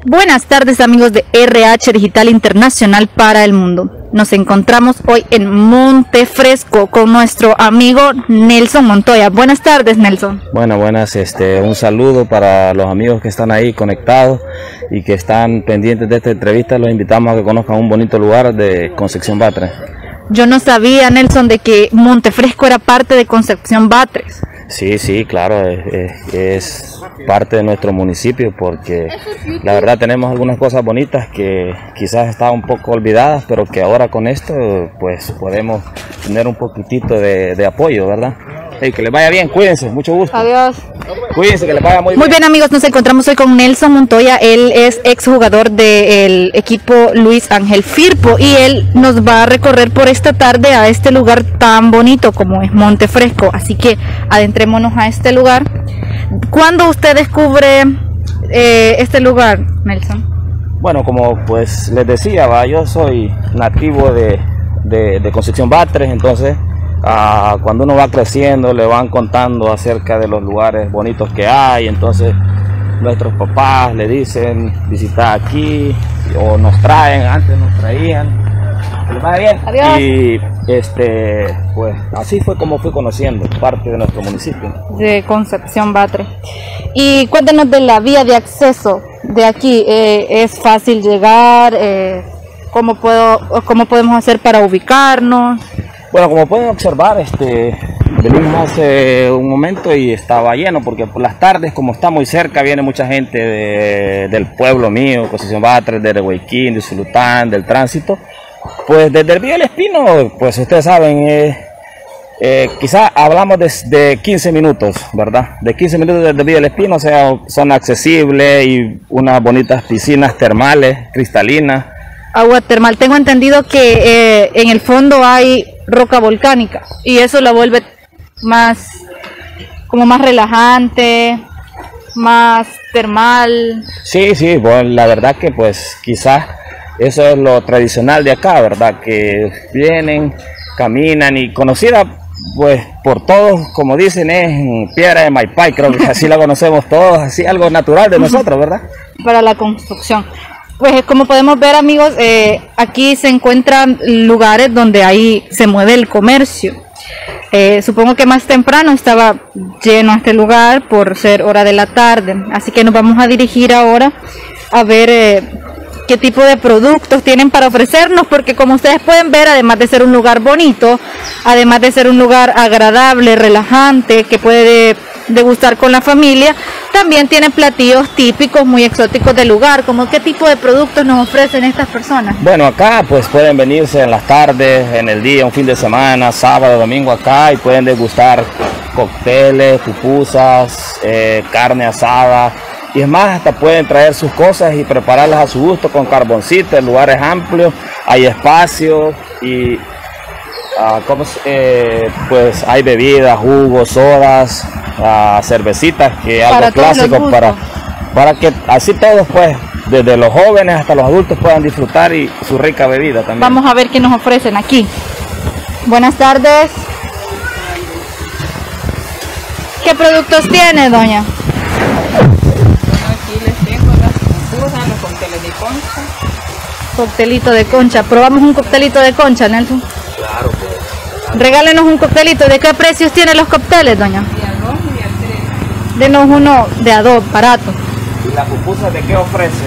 Buenas tardes amigos de RH Digital Internacional para el Mundo. Nos encontramos hoy en Montefresco con nuestro amigo Nelson Montoya. Buenas tardes, Nelson. Buenas, un saludo para los amigos que están ahí conectados y que están pendientes de esta entrevista. Los invitamos a que conozcan un bonito lugar de Concepción Batres. Yo no sabía, Nelson, de que Montefresco era parte de Concepción Batres. Sí, claro, es parte de nuestro municipio porque la verdad tenemos algunas cosas bonitas que quizás estaban un poco olvidadas, pero que ahora con esto pues podemos tener un poquitito de apoyo, ¿verdad? Hey, que les vaya bien, cuídense, mucho gusto. Adiós. Cuídense, que les vaya muy bien. Muy bien amigos, nos encontramos hoy con Nelson Montoya. Él es exjugador del equipo Luis Ángel Firpo y él nos va a recorrer por esta tarde a este lugar tan bonito como es Montefresco. Así que adentrémonos a este lugar. ¿Cuándo usted descubre este lugar, Nelson? Bueno, como pues les decía, yo soy nativo de Concepción Batres, entonces cuando uno va creciendo le van contando acerca de los lugares bonitos que hay, entonces nuestros papás le dicen visitar aquí o nos traen, antes nos traían. Que les vaya bien. Adiós. Y pues así fue como fui conociendo parte de nuestro municipio de Concepción Batres. Y cuéntenos de la vía de acceso de aquí. ¿Es fácil llegar? ¿Cómo podemos hacer para ubicarnos? Bueno, como pueden observar, venimos hace un momento y estaba lleno, porque por las tardes, como está muy cerca, viene mucha gente del pueblo mío, Concepción Batres, de Rehuayquín, de Zulután, del tránsito. Pues desde el Villa del Espino, pues ustedes saben, quizás hablamos de 15 minutos, ¿verdad? De 15 minutos desde el Villa del Espino, o sea, son accesibles y unas bonitas piscinas termales, cristalinas. Agua termal. Tengo entendido que en el fondo hay roca volcánica y eso la vuelve más relajante, más termal. Sí, bueno, la verdad que pues quizás eso es lo tradicional de acá, ¿verdad? Que vienen, caminan y conocida pues por todos, como dicen, es Piedra de Maipay, creo que así la conocemos todos, así algo natural de nosotros, ¿verdad? Para la construcción. Pues como podemos ver amigos, aquí se encuentran lugares donde ahí se mueve el comercio. Supongo que más temprano estaba lleno este lugar por ser hora de la tarde, así que nos vamos a dirigir ahora a ver qué tipo de productos tienen para ofrecernos, porque como ustedes pueden ver, además de ser un lugar bonito, además de ser un lugar agradable, relajante, que puede degustar con la familia, también tiene platillos típicos muy exóticos del lugar. ¿Como qué tipo de productos nos ofrecen estas personas? Bueno, acá pues pueden venirse en las tardes, en el día, un fin de semana, sábado, domingo acá, y pueden degustar cócteles, pupusas, carne asada, y es más, hasta pueden traer sus cosas y prepararlas a su gusto con carboncito. El lugar es amplio, hay espacio y pues hay bebidas, jugos, sodas, cervecitas, que es algo clásico para que así todos, pues desde los jóvenes hasta los adultos, puedan disfrutar y su rica bebida también. Vamos a ver qué nos ofrecen aquí. Buenas tardes. ¿Qué productos tiene, doña? Aquí les tengo las pupusas, los cócteles de concha. Coctelito de concha. ¿Probamos un coctelito de concha, Nelson? Claro, pues. Regálenos un coctelito. ¿De qué precios tienen los cócteles, doña? De a 2 y a 3. Denos uno de a 2, barato. ¿Y la pupusa de qué ofrece?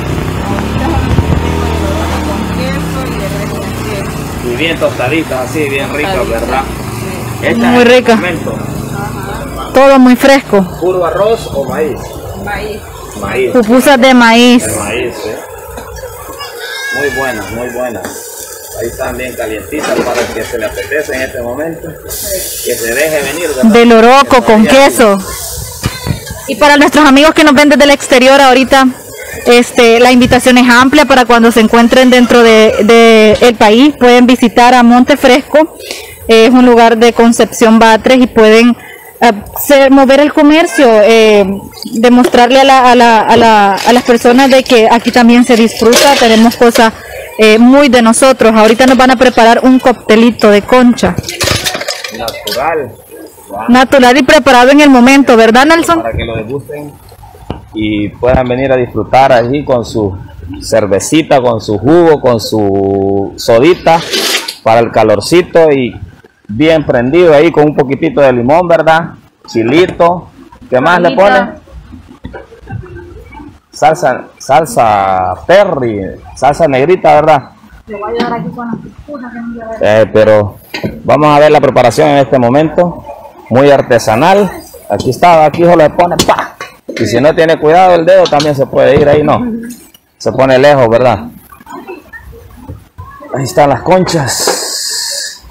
Con queso y de res con queso. Y bien tostaditas, así, bien ricas, ¿verdad? Sí. Muy rica. Todo muy fresco. ¿Puro arroz o maíz? Maíz. Maíz. Pupusas de maíz. El maíz, Muy buenas, muy buenas. Ahí están bien calientitas para que se le apetece en este momento. Que se deje venir. De loroco con queso. Y para nuestros amigos que nos ven desde el exterior ahorita, la invitación es amplia para cuando se encuentren dentro del país. Pueden visitar a Montefresco. Es un lugar de Concepción Batres y pueden mover el comercio, demostrarle a las personas de que aquí también se disfruta. Tenemos cosas muy de nosotros. Ahorita nos van a preparar un coctelito de concha. Natural. Natural y preparado en el momento, ¿verdad, Nelson? Para que lo degusten. y puedan venir a disfrutar allí con su cervecita, con su jugo, con su sodita para el calorcito y bien prendido ahí con un poquitito de limón, ¿verdad? Chilito. ¿Qué más le ponen? Salsa Perry, salsa negrita, ¿verdad? Le voy a llevar aquí con las pupusas que me lleva. Pero vamos a ver la preparación en este momento, muy artesanal. Aquí está, aquí solo le pone ¡pa! Y si no tiene cuidado el dedo también se puede ir ahí, no. Se pone lejos, ¿verdad? Ahí están las conchas.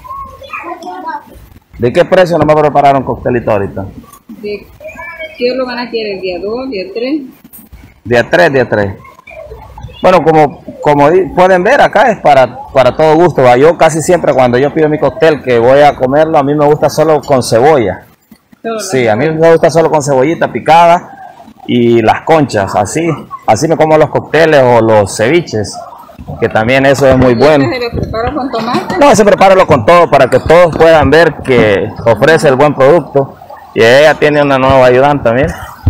¿De qué precio nos va a preparar un coctelito ahorita? ¿De qué lo van a querer? ¿Día 2, día 3? Día 3. Bueno, como pueden ver, acá es para todo gusto, ¿va? Yo casi siempre cuando yo pido mi cóctel que voy a comerlo, a mí me gusta solo con cebolla. Sí, a mí me gusta solo con cebollita picada y las conchas, así me como los cócteles o los ceviches, que también eso es muy bueno. ¿Se lo prepara con tomate? No, se prepáralo con todo para que todos puedan ver que ofrece el buen producto. Y ella tiene una nueva ayudante también.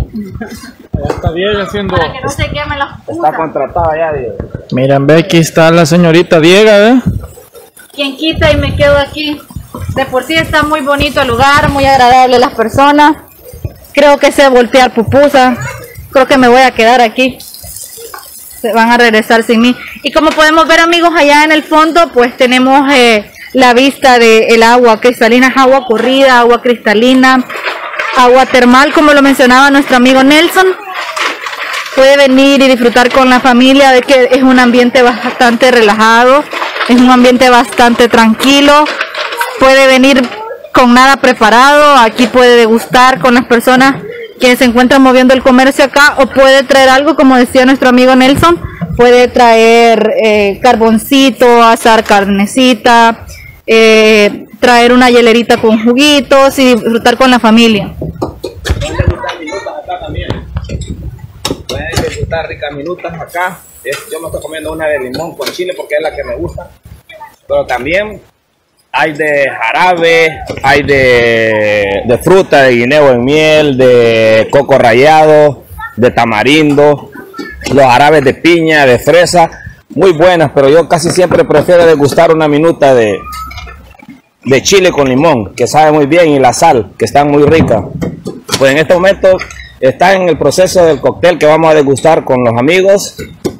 Ya está Diego haciendo. Para que no se quemen las pupusas. Está contratada ya, Diego. Miren, ve, aquí está la señorita Diego, ¿eh? Quien quita y me quedo aquí. De por sí está muy bonito el lugar, muy agradable las personas. Creo que sé voltear pupusas. Creo que me voy a quedar aquí. Se van a regresar sin mí. Y como podemos ver, amigos, allá en el fondo pues tenemos la vista del agua cristalina, es agua corrida, agua cristalina, agua termal, como lo mencionaba nuestro amigo Nelson. Puede venir y disfrutar con la familia, de que es un ambiente bastante relajado, es un ambiente bastante tranquilo. Puede venir con nada preparado, aquí puede degustar con las personas que se encuentran moviendo el comercio acá, o puede traer algo, como decía nuestro amigo Nelson, puede traer carboncito, asar carnecita, traer una hielerita con juguitos y disfrutar con la familia. Pueden degustar minutas acá también. Pueden disfrutar ricas minutas acá. Yo me estoy comiendo una de limón con chile porque es la que me gusta. Pero también hay de jarabe, hay de fruta, de guineo en miel, de coco rallado, de tamarindo, los jarabes de piña, de fresa, muy buenas, pero yo casi siempre prefiero degustar una minuta de chile con limón, que sabe muy bien, y la sal, que están muy ricas. Pues en este momento está en el proceso del cóctel que vamos a degustar con los amigos.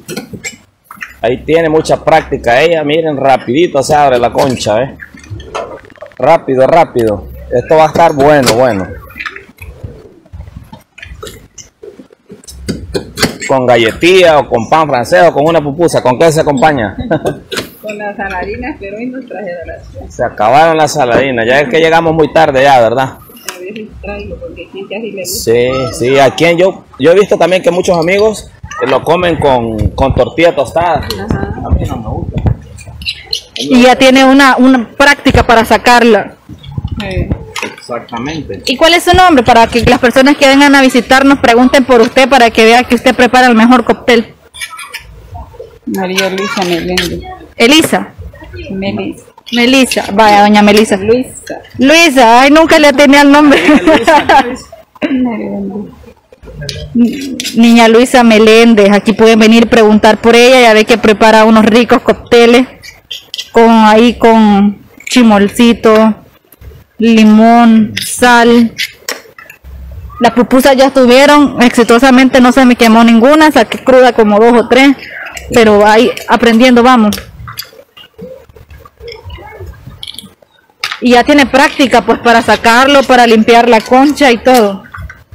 Ahí tiene mucha práctica ella, miren, rapidito se abre la concha, rápido, rápido. Esto va a estar bueno. Con galletilla o con pan francés o con una pupusa, ¿con qué se acompaña? Con las saladinas, pero hoy no traje de las. Se acabaron las saladinas, ya es que llegamos muy tarde ya, ¿verdad? A veces traigo porque aquí casi le gusta. Sí, aquí yo he visto también que muchos amigos lo comen con tortilla tostada. Ajá. A mí no me gusta. Y ya tiene una práctica para sacarla. Sí. Exactamente. ¿Y cuál es su nombre? Para que las personas que vengan a visitarnos pregunten por usted, para que vean que usted prepara el mejor cóctel. María Luisa Meléndez. Elisa. Melissa. Melissa, vaya, doña Melissa. Luisa. Luisa, ay, nunca le tenía el nombre. Niña Luisa Meléndez, aquí pueden venir a preguntar por ella, ya ve que prepara unos ricos cócteles con chimolcito, limón, sal. Las pupusas ya estuvieron exitosamente, no se me quemó ninguna, saqué cruda como 2 o 3, pero ahí aprendiendo vamos. Y ya tiene práctica pues para sacarlo, para limpiar la concha y todo.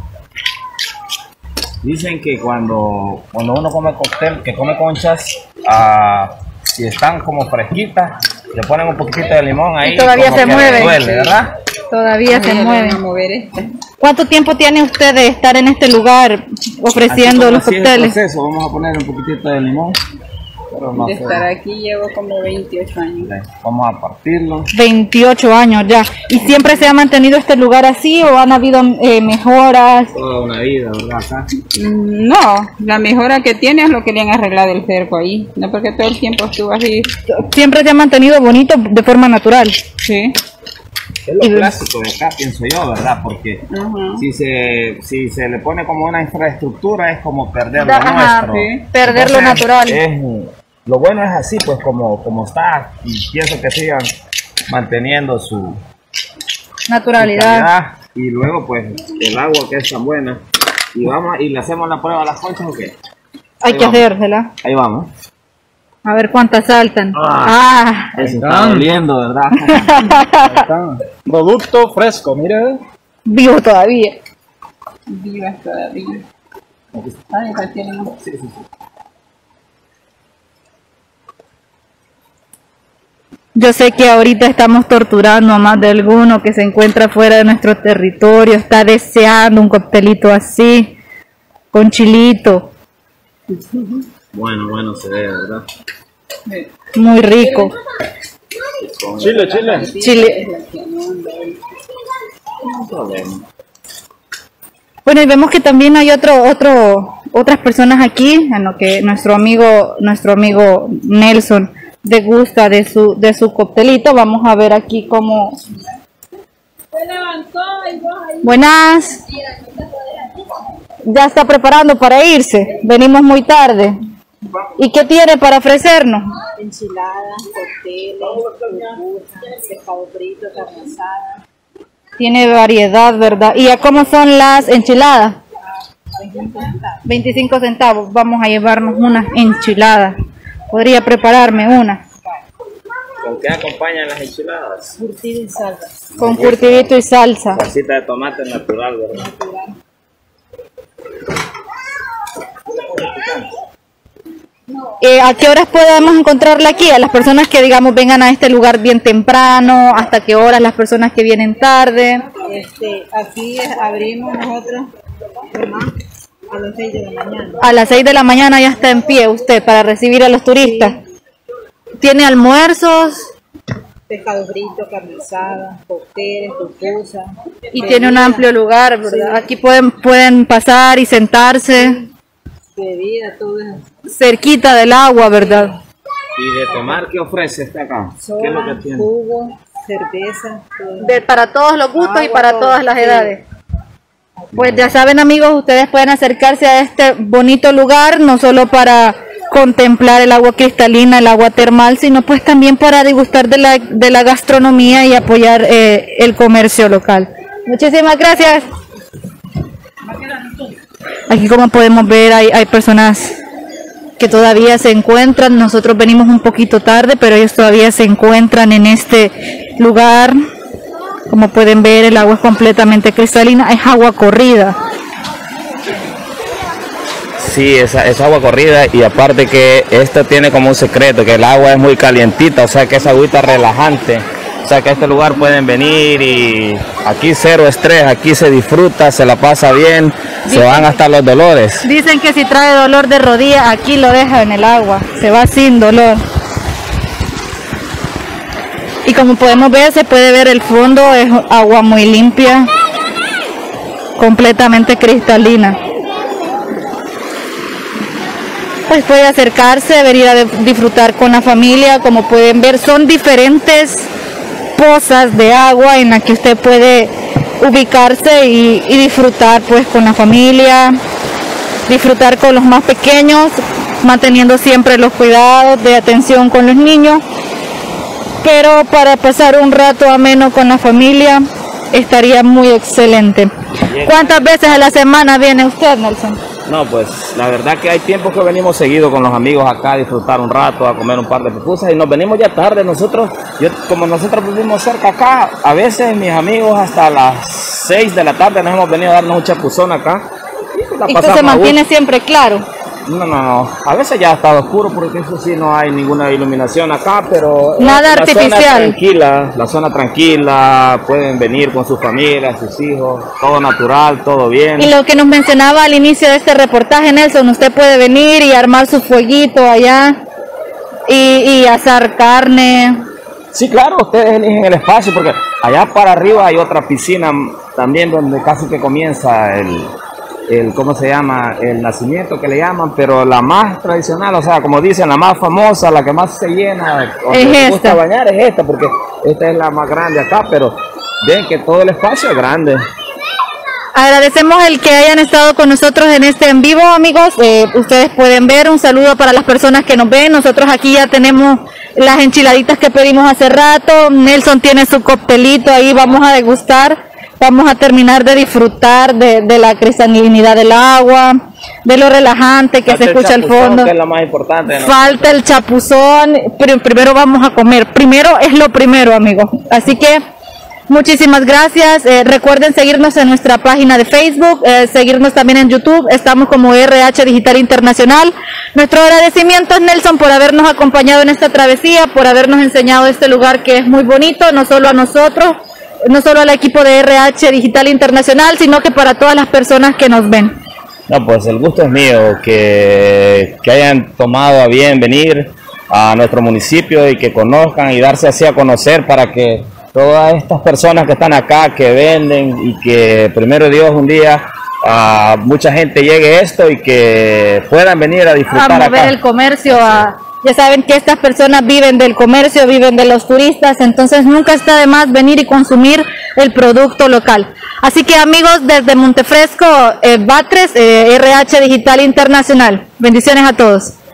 Dicen que cuando uno come cóctel, que come conchas, si están como fresquitas, le ponen un poquito de limón ahí. Y todavía como se que mueve. duele, ¿verdad? Todavía se mueve. Vamos a mover esta. ¿Cuánto tiempo tiene usted de estar en este lugar ofreciendo los Así es el cócteles? proceso, vamos a poner un poquitito de limón. Pero no De sé. estar aquí llevo como 28 años. Vamos a partirlo. 28 años ya. ¿Y siempre se ha mantenido este lugar así o han habido mejoras? Toda una vida, ¿verdad? Acá. No, la mejora que tiene es lo que le han arreglado el cerco ahí. No porque todo el tiempo estuvo así. Siempre se ha mantenido bonito de forma natural. Sí. Es lo clásico de acá, pienso yo, ¿verdad? Porque si se le pone como una infraestructura es como perder lo nuestro. Perder lo natural. Lo bueno es así, pues como está, y pienso que sigan manteniendo su naturalidad. Y luego pues el agua que es tan buena. Y vamos y le hacemos la prueba a las conchas, ¿o qué? Hay que hacérsela. Ahí vamos. A ver cuántas saltan. Eso está doliendo, ¿verdad? Producto fresco, mire. Vivo todavía. Vivas todavía. Ay, acá tienen. Sí. Yo sé que ahorita estamos torturando a más de alguno que se encuentra fuera de nuestro territorio, está deseando un coctelito así, con chilito. Bueno, se ve, ¿verdad? Muy rico. Chile. Bueno, y vemos que también hay otras personas aquí, en lo que nuestro amigo Nelson degusta de su coctelito. Vamos a ver aquí cómo. Buenas. Ya está preparando para irse. Venimos muy tarde. ¿Y qué tiene para ofrecernos? Enchiladas, cócteles, pupusas, pescado frito, carne asada. Tiene variedad, ¿verdad? ¿Y a cómo son las enchiladas? 25 centavos. Vamos a llevarnos unas enchiladas. Podría prepararme una. ¿Con qué acompañan las enchiladas? Curtido y salsa. Con curtidito y salsa. Salsita de tomate natural, ¿verdad? ¿A qué horas podemos encontrarla aquí? A las personas que, digamos, vengan a este lugar bien temprano. ¿Hasta qué horas las personas que vienen tarde? Aquí abrimos nosotros a las 6 de la mañana. A las 6 de la mañana ya está en pie usted para recibir a los turistas. ¿Tiene almuerzos? Pescado frito, carne asada, cócteles, pupusas. Y tiene un amplio lugar, ¿verdad? Aquí pueden pasar y sentarse. Bebida, todo eso. Cerquita del agua, ¿verdad? ¿Y de tomar qué ofrece este acá? Soda, ¿Qué es lo que tiene? jugo, cerveza. Todo. Para todos los gustos y para Agua, todas las sí. edades. Pues ya saben, amigos, ustedes pueden acercarse a este bonito lugar, no solo para contemplar el agua cristalina, el agua termal, sino pues también para degustar de la gastronomía y apoyar el comercio local. Muchísimas gracias. Aquí, como podemos ver, hay personas que todavía se encuentran. Nosotros venimos un poquito tarde, pero ellos todavía se encuentran en este lugar. Como pueden ver, el agua es completamente cristalina, es agua corrida. Sí, es agua corrida, y aparte que esto tiene como un secreto, que el agua es muy calientita, o sea que es agüita relajante. O sea que a este lugar pueden venir y aquí cero estrés, aquí se disfruta, se la pasa bien, se van hasta los dolores. Dicen que si trae dolor de rodilla, aquí lo deja en el agua, se va sin dolor. Y como podemos ver, se puede ver el fondo, es agua muy limpia, completamente cristalina. Pues puede acercarse, venir a disfrutar con la familia. Como pueden ver, son diferentes pozas de agua en las que usted puede ubicarse y disfrutar pues con la familia, disfrutar con los más pequeños, manteniendo siempre los cuidados de atención con los niños. Pero para pasar un rato ameno con la familia estaría muy excelente. ¿Cuántas veces a la semana viene usted, Nelson? No, pues la verdad que hay tiempo que venimos seguido con los amigos acá a disfrutar un rato, a comer un par de pupusas, y nos venimos ya tarde. Como nosotros vivimos cerca acá, a veces mis amigos hasta las 6 de la tarde nos hemos venido a darnos un chapuzón acá. ¿Y esto se mantiene siempre claro? No, a veces ya ha estado oscuro porque eso sí no hay ninguna iluminación acá, pero nada artificial. La zona tranquila, pueden venir con sus familias, sus hijos, todo natural, todo bien. Y lo que nos mencionaba al inicio de este reportaje, Nelson, usted puede venir y armar su fueguito allá y asar carne. Sí, claro, ustedes eligen el espacio porque allá para arriba hay otra piscina también donde casi que comienza el ¿cómo se llama? El nacimiento que le llaman, pero la más tradicional, o sea, como dicen, la más famosa, la que más se llena, o es que esta. gusta bañar es esta, porque esta es la más grande acá, pero ven que todo el espacio es grande. Agradecemos el que hayan estado con nosotros en este en vivo, amigos. Ustedes pueden ver, un saludo para las personas que nos ven. Nosotros aquí ya tenemos las enchiladitas que pedimos hace rato. Nelson tiene su coctelito ahí, vamos a degustar. Vamos a terminar de disfrutar de la cristalinidad del agua, de lo relajante que se escucha al fondo. Que es lo más importante, ¿no? Falta el chapuzón, pero primero vamos a comer. Primero es lo primero, amigos. Así que muchísimas gracias. Recuerden seguirnos en nuestra página de Facebook, seguirnos también en YouTube. Estamos como RH Digital Internacional. Nuestro agradecimiento a Nelson por habernos acompañado en esta travesía, por habernos enseñado este lugar que es muy bonito, no solo a nosotros, no solo al equipo de RH Digital Internacional, sino que para todas las personas que nos ven. No, pues el gusto es mío, que hayan tomado a bien venir a nuestro municipio y que conozcan y darse así a conocer para que todas estas personas que están acá, que venden y que primero Dios un día a mucha gente llegue esto y que puedan venir a disfrutar a mover acá. El comercio, ya saben que estas personas viven del comercio, viven de los turistas, entonces nunca está de más venir y consumir el producto local. Así que amigos, desde Montefresco, Batres, RH Digital Internacional, bendiciones a todos.